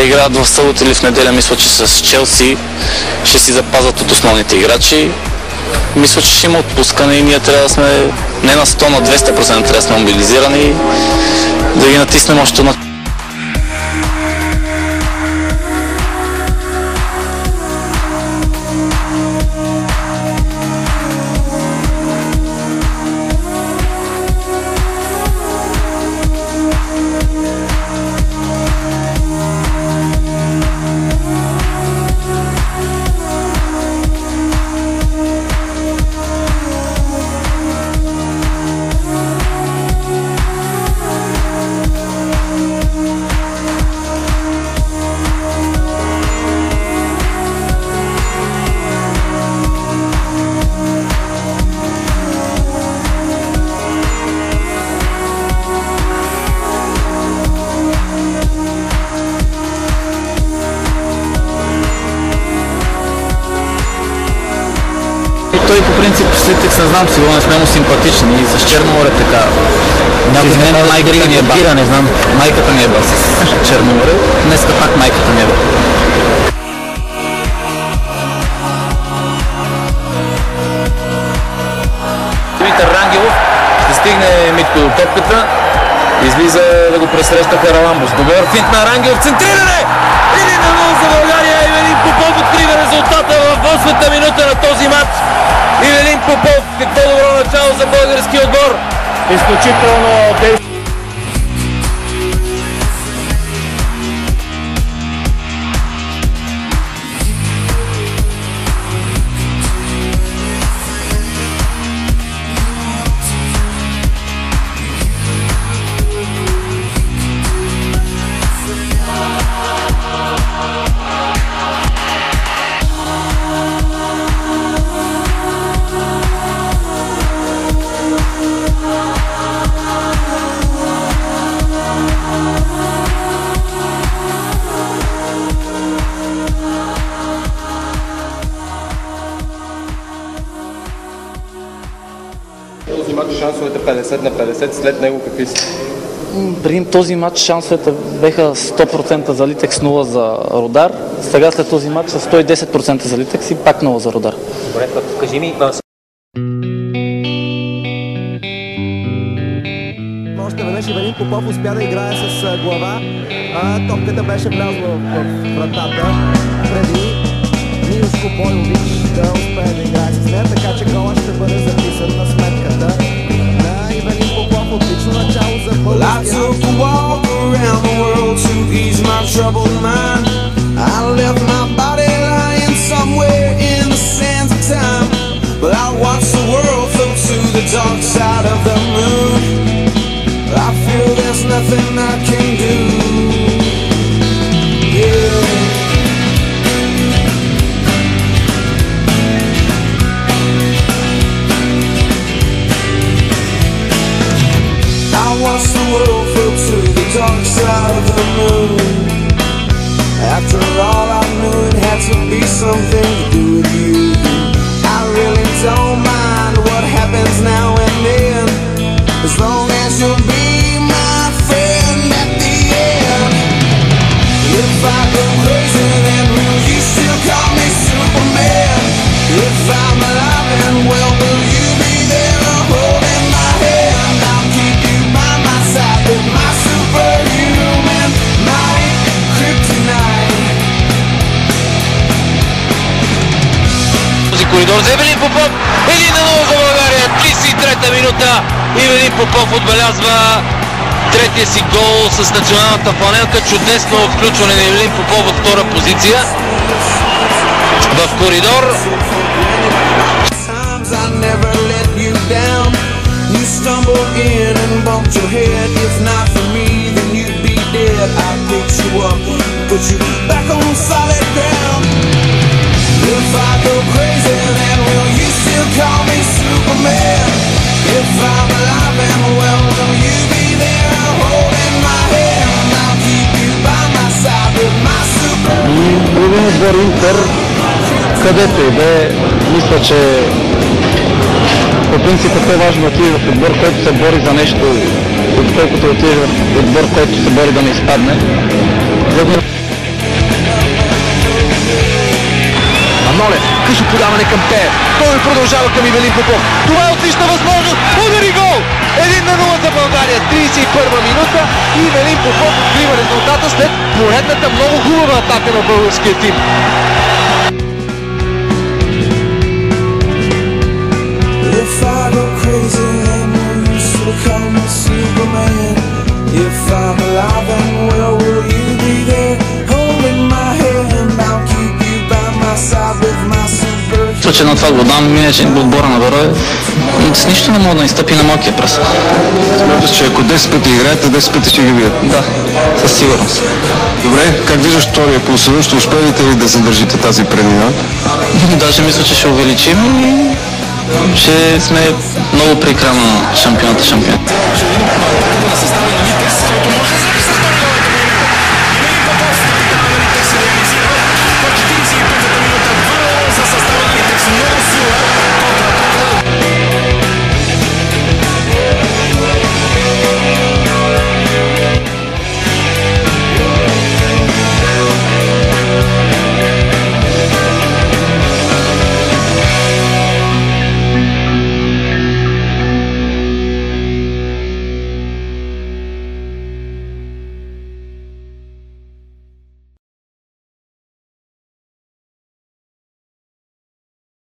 играят в събота или в неделя, мисля, че с Челси ще си запазят от основните играчи. Мисля, че ще има отпускане и ние трябва да сме не на 100, на 200% трябва да сме мобилизирани и да ги натиснем още на... Той по принцип Слитекс, не знам, сигурно сме му симпатични и с Черноморе така. Някой мен майката ми е бира, не знам. Майката ми е ба с Черноморе. Днеска пак майката ми е ба. Димитър Рангелов ще стигне Митко до топката. Излиза да го пресреща Хараламбос. Добър финт на Рангелов. Центриране! 1-0 за България. Ивелин Попов открива резултата в 8-та минута на този матч. Ивелин Попов, какво добро начало за български отбор. Изключително действие. Този матч шансовете 50 на 50, след него какви са? При този матч шансовете беха 100% за Литекс, 0 за Рудар. Сега след този матч са 110% за Литекс и пак 0 за Рудар. Добре, кажи ми... Още веднъж Ивелин Попов успя да играе с глава. Топката беше влязла в вратата преди Милушко Бойович да успее да играе с нея, така че гола ще бъде записан на сметката на Ивелин Попов. Отлично начало за българския. I feel there's nothing I can do. Yeah. I watched the world float to the dark side of the moon. After all, I knew it had to be something to do with you. I really don't mind what happens now and then, as long as you'll be my friend at the end. If I go crazy, then will you still call me Superman? If I'm alive and well, will you be there holding my hand? I'll keep you by my side with my superhuman might, kryptonite. Този коридор за Ивелин Попов. 1-0 за България. 33-та минута. Ивелин Попов отбелязва третия си гол с националната фланелка. Чудесно включване на Ивелин Попов от втора позиция в коридор. If I go crazy, then will you still call me Superman? If I'm alive and well, will you be there holding my hand? I'll keep you by my side with my Superman. Другият отбор Интер, където и да е, мисля, че по принцип е по-важно да отиде в отбор, който се бори за нещо, отколкото отиде в отбор, който се бори да не изпадне. Цонев. Късо подаване към Пеев. Той продължава към Ивелин Попов. Това е отлична възможност. Удар и гол! 1-0 за България. 31-а минута. И Ивелин Попов открива резултата след поредната много хубава атака на българския тим. If I go crazy, then will you still call me Superman? If I'm alive, then will you be there? Holding my hand, I'll keep you by my side with my super. В случай на това го дам, иначе отбора на Варове с нищо не мога да изтъпи на малкия пръст. Смяташ, че ако 10 пъти играете, 10 пъти ще ги бият? Да, със сигурност. Добре, как виждаш втория полусъюз? Ще успеете ли да задържите тази преднина? Даже мисля, че ще увеличим и ще сме много при края на шампионата.